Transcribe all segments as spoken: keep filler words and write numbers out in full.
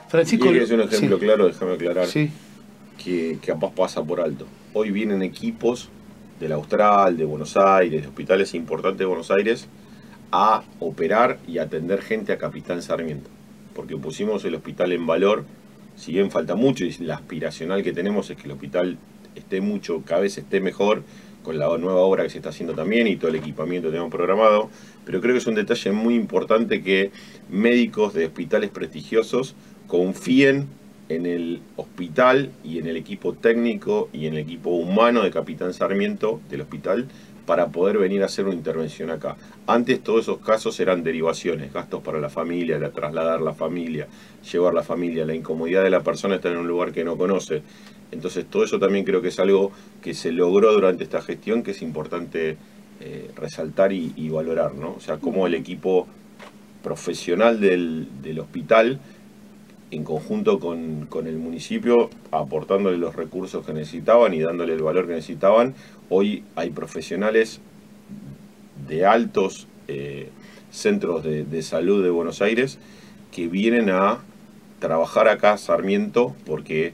Francisco, y es un ejemplo sí. claro, déjame aclarar, Sí. que capaz pasa por alto. Hoy vienen equipos del Austral, de Buenos Aires, de hospitales importantes de Buenos Aires, a operar y atender gente a Capitán Sarmiento. Porque pusimos el hospital en valor, si bien falta mucho y la aspiracional que tenemos es que el hospital esté mucho, cada vez esté mejor, con la nueva obra que se está haciendo también y todo el equipamiento que tenemos programado, pero creo que es un detalle muy importante que médicos de hospitales prestigiosos confíen en el hospital y en el equipo técnico y en el equipo humano de Capitán Sarmiento del hospital para poder venir a hacer una intervención acá. Antes todos esos casos eran derivaciones, gastos para la familia, la, trasladar la familia, llevar la familia, la incomodidad de la persona estar en un lugar que no conoce. Entonces todo eso también creo que es algo que se logró durante esta gestión, que es importante eh, resaltar y, y valorar, ¿no? O sea, cómo el equipo profesional del, del hospital, en conjunto con, con el municipio, aportándole los recursos que necesitaban y dándole el valor que necesitaban. Hoy hay profesionales de altos eh, centros de, de salud de Buenos Aires que vienen a trabajar acá a Sarmiento porque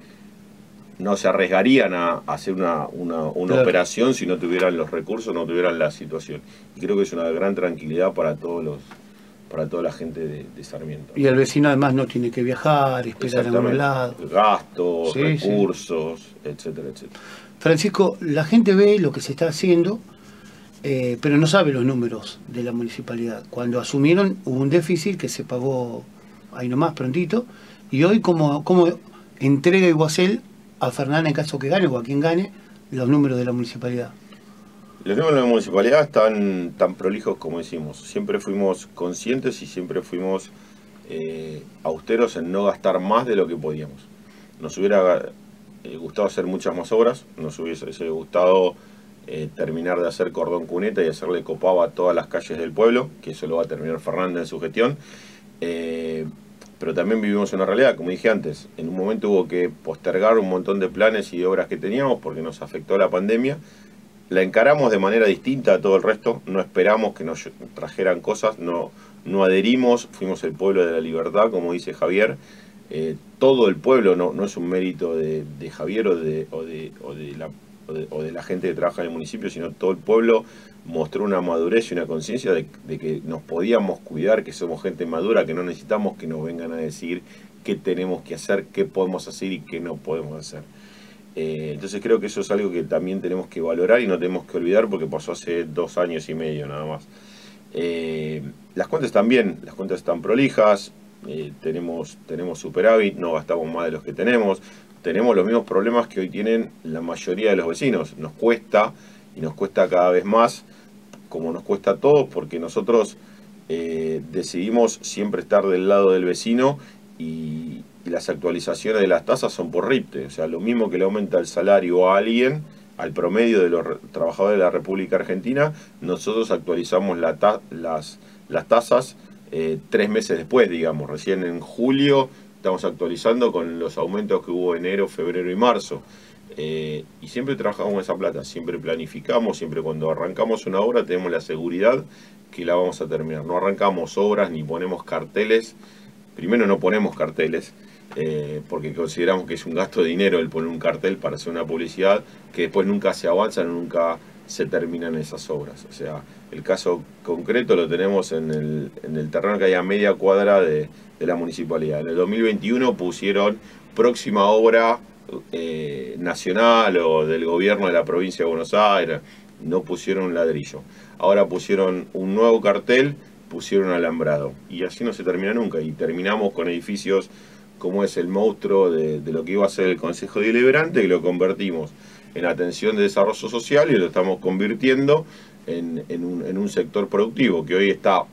no se arriesgarían a hacer una, una, una claro. operación si no tuvieran los recursos, no tuvieran la situación. Y creo que es una gran tranquilidad para todos los para toda la gente de, de Sarmiento. Y el vecino además no tiene que viajar, esperar en un lado. Gastos, sí, recursos, sí. etcétera, etcétera. Francisco, la gente ve lo que se está haciendo, eh, pero no sabe los números de la municipalidad. Cuando asumieron hubo un déficit que se pagó ahí nomás prontito, y hoy como, como entrega Iguacel a Fernández en caso que gane o a quien gane los números de la municipalidad. Los números de la municipalidad están tan prolijos como decimos. Siempre fuimos conscientes y siempre fuimos eh, austeros en no gastar más de lo que podíamos. Nos hubiera eh, gustado hacer muchas más obras, nos hubiese gustado eh, terminar de hacer cordón cuneta y hacerle copado a todas las calles del pueblo, que eso lo va a terminar Fernández en su gestión. Eh, pero también vivimos una realidad, como dije antes, en un momento hubo que postergar un montón de planes y de obras que teníamos porque nos afectó la pandemia. La encaramos de manera distinta a todo el resto, no esperamos que nos trajeran cosas, no, no adherimos, fuimos el pueblo de la libertad, como dice Javier. Eh, todo el pueblo, no, no es un mérito de, de Javier o de, o, de, o, de la, o, de, o de la gente que trabaja en el municipio, sino todo el pueblo mostró una madurez y una conciencia de, de que nos podíamos cuidar, que somos gente madura, que no necesitamos que nos vengan a decir qué tenemos que hacer, qué podemos hacer y qué no podemos hacer. Eh, entonces creo que eso es algo que también tenemos que valorar y no tenemos que olvidar porque pasó hace dos años y medio nada más. Eh, las cuentas están bien, las cuentas están prolijas, eh, tenemos, tenemos superávit, no gastamos más de los que tenemos, tenemos los mismos problemas que hoy tienen la mayoría de los vecinos. Nos cuesta y nos cuesta cada vez más, como nos cuesta a todos, porque nosotros eh, decidimos siempre estar del lado del vecino y y las actualizaciones de las tasas son por RIPTE, o sea, lo mismo que le aumenta el salario a alguien, al promedio de los trabajadores de la República Argentina, nosotros actualizamos la ta las, las tasas eh, tres meses después, digamos, recién en julio estamos actualizando con los aumentos que hubo enero, febrero y marzo. Eh, y siempre trabajamos con esa plata, siempre planificamos, siempre cuando arrancamos una obra tenemos la seguridad que la vamos a terminar. No arrancamos obras ni ponemos carteles, primero no ponemos carteles, Eh, porque consideramos que es un gasto de dinero el poner un cartel para hacer una publicidad que después nunca se avanzan, nunca se terminan esas obras. O sea, el caso concreto lo tenemos en el, en el terreno que hay a media cuadra de, de la municipalidad. En el dos mil veintiuno pusieron próxima obra eh, nacional o del gobierno de la provincia de Buenos Aires, no pusieron un ladrillo. Ahora pusieron un nuevo cartel, pusieron alambrado. Y así no se termina nunca. Y terminamos con edificios como es el monstruo de, de lo que iba a ser el Consejo Deliberante, que lo convertimos en atención de desarrollo social y lo estamos convirtiendo en, en, un, en un sector productivo que hoy está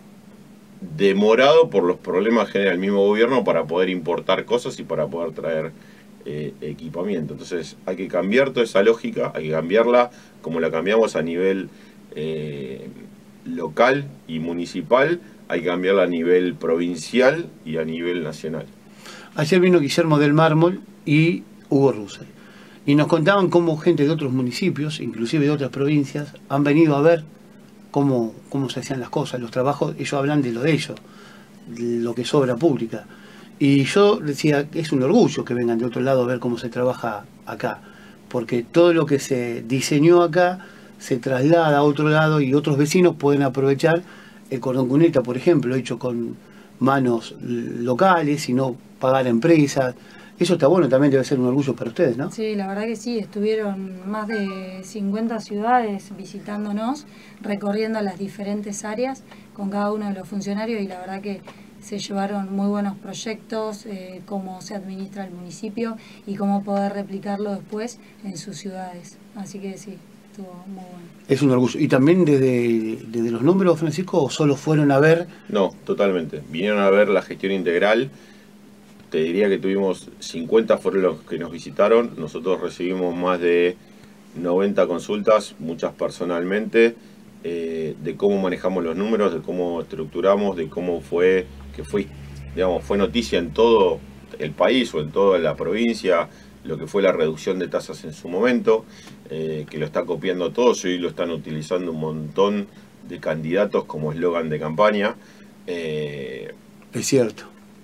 demorado por los problemas que genera el mismo gobierno para poder importar cosas y para poder traer eh, equipamiento. Entonces hay que cambiar toda esa lógica, hay que cambiarla como la cambiamos a nivel eh, local y municipal, hay que cambiarla a nivel provincial y a nivel nacional. Ayer vino Guillermo del Mármol y Hugo Russell, y nos contaban cómo gente de otros municipios, inclusive de otras provincias, han venido a ver cómo, cómo se hacían las cosas, los trabajos. Ellos hablan de lo de ellos, de lo que es obra pública. Y yo decía que es un orgullo que vengan de otro lado a ver cómo se trabaja acá, porque todo lo que se diseñó acá se traslada a otro lado y otros vecinos pueden aprovechar el cordón cuneta, por ejemplo, hecho con manos locales y no pagar a empresas. Eso está bueno, también debe ser un orgullo para ustedes, ¿no? Sí, la verdad que sí, estuvieron más de cincuenta ciudades visitándonos, recorriendo las diferentes áreas con cada uno de los funcionarios y la verdad que se llevaron muy buenos proyectos, eh, cómo se administra el municipio y cómo poder replicarlo después en sus ciudades. Así que sí, estuvo muy bueno. Es un orgullo. ¿Y también desde, desde los números, Francisco, o solo fueron a ver? No, totalmente. Vinieron a ver la gestión integral. Te diría que tuvimos cincuenta fueron los que nos visitaron. Nosotros recibimos más de noventa consultas, muchas personalmente, eh, de cómo manejamos los números, de cómo estructuramos, de cómo fue, que fue, digamos, fue noticia en todo el país o en toda la provincia, lo que fue la reducción de tasas en su momento, eh, que lo está copiando todos y hoy lo están utilizando un montón de candidatos como eslogan de campaña. Eh, es cierto.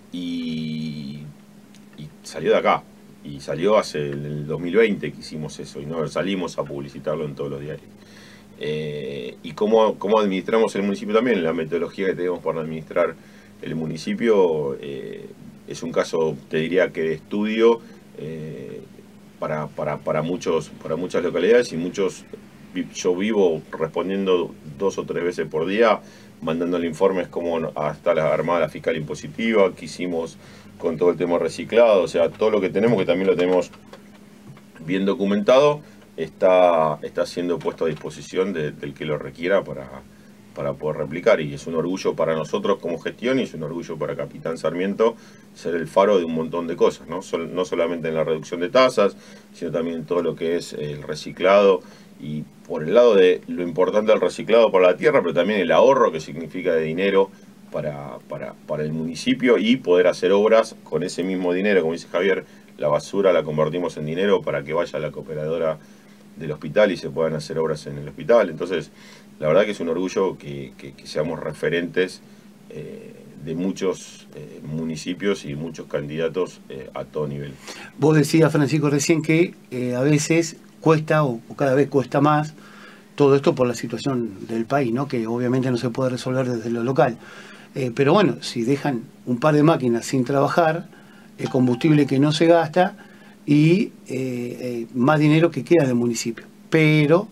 Y, y salió de acá, y salió hace el dos mil veinte que hicimos eso, y no salimos a publicitarlo en todos los diarios. Eh, y cómo, cómo administramos el municipio también, la metodología que tenemos para administrar el municipio, eh, es un caso, te diría que de estudio, eh, para, para, para, muchos, para muchas localidades y muchos. Yo vivo respondiendo dos o tres veces por día, mandándole informes como hasta la armada la fiscal impositiva, que hicimos con todo el tema reciclado, o sea, todo lo que tenemos, que también lo tenemos bien documentado, está, está siendo puesto a disposición de, del que lo requiera para, para poder replicar. Y es un orgullo para nosotros como gestión y es un orgullo para Capitán Sarmiento ser el faro de un montón de cosas, ¿no? Sol, no solamente en la reducción de tasas, sino también en todo lo que es el reciclado. Y por el lado de lo importante del reciclado para la tierra, pero también el ahorro que significa de dinero para, para, para el municipio y poder hacer obras con ese mismo dinero. Como dice Javier, la basura la convertimos en dinero para que vaya a la cooperadora del hospital y se puedan hacer obras en el hospital. Entonces, la verdad que es un orgullo que, que, que seamos referentes eh, de muchos eh, municipios y muchos candidatos eh, a todo nivel. Vos decías, Francisco, recién que eh, a veces cuesta o, o cada vez cuesta más todo esto por la situación del país, ¿no? Que obviamente no se puede resolver desde lo local. Eh, pero bueno, si dejan un par de máquinas sin trabajar, el combustible que no se gasta y eh, eh, más dinero que queda del municipio. Pero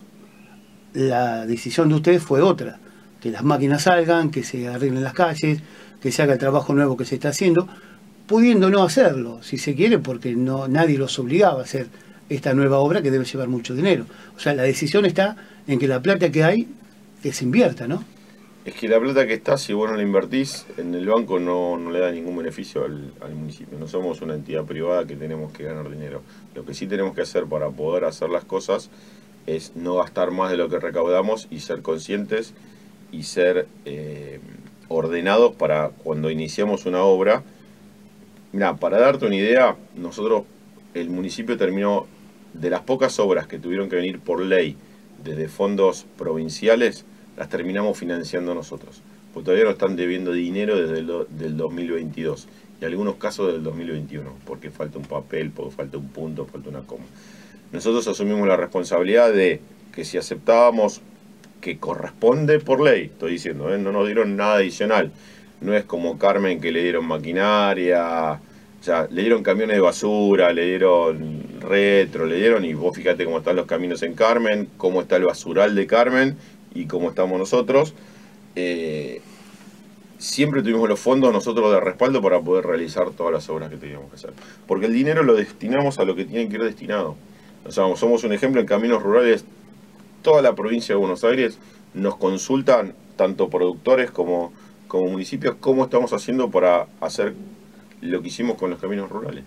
la decisión de ustedes fue otra, que las máquinas salgan, que se arreglen las calles, que se haga el trabajo nuevo que se está haciendo, pudiendo no hacerlo, si se quiere, porque no nadie los obligaba a hacer esta nueva obra que debe llevar mucho dinero. O sea, la decisión está en que la plata que hay, que se invierta, ¿no? Es que la plata que está, si vos no la invertís, en el banco no, no le da ningún beneficio al, al municipio. No somos una entidad privada que tenemos que ganar dinero. Lo que sí tenemos que hacer para poder hacer las cosas es no gastar más de lo que recaudamos y ser conscientes y ser eh, ordenados para cuando iniciamos una obra. Mira, para darte una idea, nosotros, el municipio terminó, de las pocas obras que tuvieron que venir por ley desde fondos provinciales, las terminamos financiando nosotros, porque todavía nos están debiendo dinero desde el do, del dos mil veintidós y algunos casos del dos mil veintiuno, porque falta un papel, porque falta un punto, falta una coma. Nosotros asumimos la responsabilidad de que si aceptábamos que corresponde por ley, estoy diciendo, ¿eh? No nos dieron nada adicional, no es como Carmen que le dieron maquinaria, o sea, le dieron camiones de basura, le dieron retro, le dieron, y vos fíjate cómo están los caminos en Carmen, cómo está el basural de Carmen, y como estamos nosotros, eh, siempre tuvimos los fondos nosotros de respaldo para poder realizar todas las obras que teníamos que hacer. Porque el dinero lo destinamos a lo que tiene que ir destinado. O sea, somos un ejemplo en caminos rurales, toda la provincia de Buenos Aires nos consultan, tanto productores como, como municipios, cómo estamos haciendo para hacer lo que hicimos con los caminos rurales.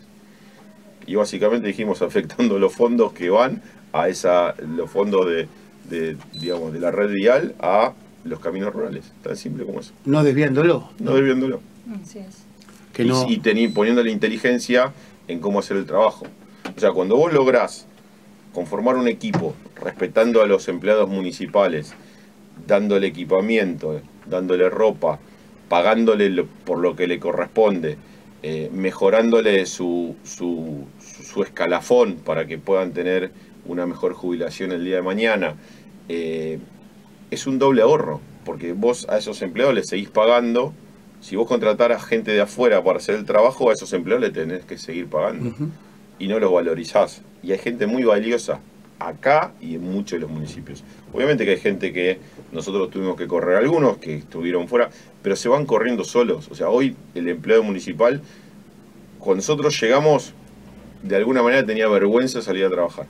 Y básicamente dijimos afectando los fondos que van a esa, los fondos de... De, digamos, de la red vial a los caminos rurales, tan simple como eso. No desviándolo. No desviándolo. Así es. Que y no... y tení, poniendo la inteligencia en cómo hacer el trabajo. O sea, cuando vos lográs conformar un equipo, respetando a los empleados municipales, dándole equipamiento, dándole ropa, pagándole lo, por lo que le corresponde, eh, mejorándole su, su, su escalafón para que puedan tener una mejor jubilación el día de mañana, eh, es un doble ahorro, porque vos a esos empleados les seguís pagando. Si vos contrataras gente de afuera para hacer el trabajo, a esos empleados le tenés que seguir pagando. Uh-huh. Y no los valorizás. Y hay gente muy valiosa acá y en muchos de los municipios. Obviamente que hay gente que nosotros tuvimos que correr, algunos que estuvieron fuera, pero se van corriendo solos. O sea, hoy el empleado municipal, cuando nosotros llegamos, de alguna manera tenía vergüenza de salir a trabajar.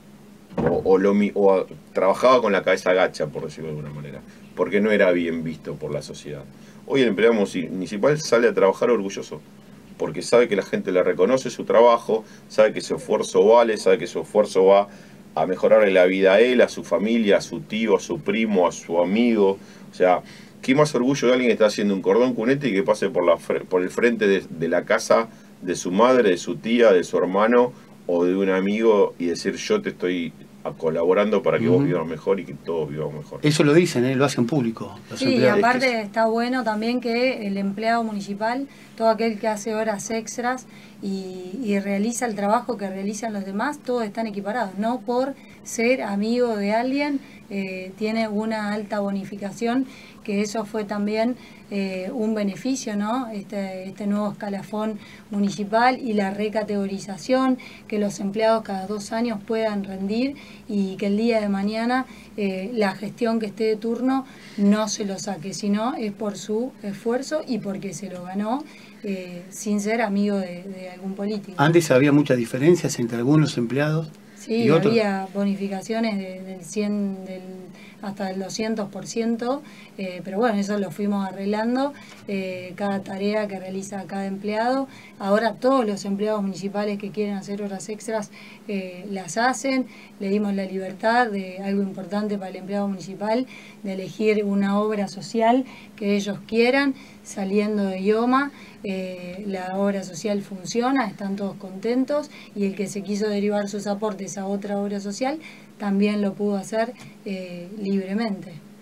O, o, lo, o trabajaba con la cabeza gacha, por decirlo de alguna manera, porque no era bien visto por la sociedad. Hoy el empleado municipal sale a trabajar orgulloso, porque sabe que la gente le reconoce su trabajo, sabe que su esfuerzo vale, sabe que su esfuerzo va a mejorarle la vida a él, a su familia, a su tío, a su primo, a su amigo. O sea, ¿qué más orgullo de alguien que está haciendo un cordón cunete y que pase por, la, por el frente de, de la casa de su madre, de su tía, de su hermano o de un amigo y decir yo te estoy colaborando para que uh-huh. vos vivas mejor y que todos vivamos mejor? Eso lo dicen, ¿eh? Lo hacen público. Los sí, y aparte que... está bueno también que el empleado municipal, todo aquel que hace horas extras y, y realiza el trabajo que realizan los demás, todos están equiparados. No por ser amigo de alguien eh, tiene una alta bonificación, que eso fue también eh, un beneficio, ¿no? Este, este nuevo escalafón municipal y la recategorización, que los empleados cada dos años puedan rendir y que el día de mañana eh, la gestión que esté de turno no se lo saque, sino es por su esfuerzo y porque se lo ganó eh, sin ser amigo de, de algún político. Antes había muchas diferencias entre algunos empleados. Sí, y otros. Había bonificaciones de, del cien, del, hasta el doscientos por ciento, eh, pero bueno, eso lo fuimos arreglando, eh, cada tarea que realiza cada empleado. Ahora todos los empleados municipales que quieren hacer horas extras eh, las hacen. Le dimos la libertad de algo importante para el empleado municipal, de elegir una obra social que ellos quieran, saliendo de IOMA. Eh, la obra social funciona, están todos contentos, y el que se quiso derivar sus aportes a otra obra social también lo pudo hacer eh, libremente.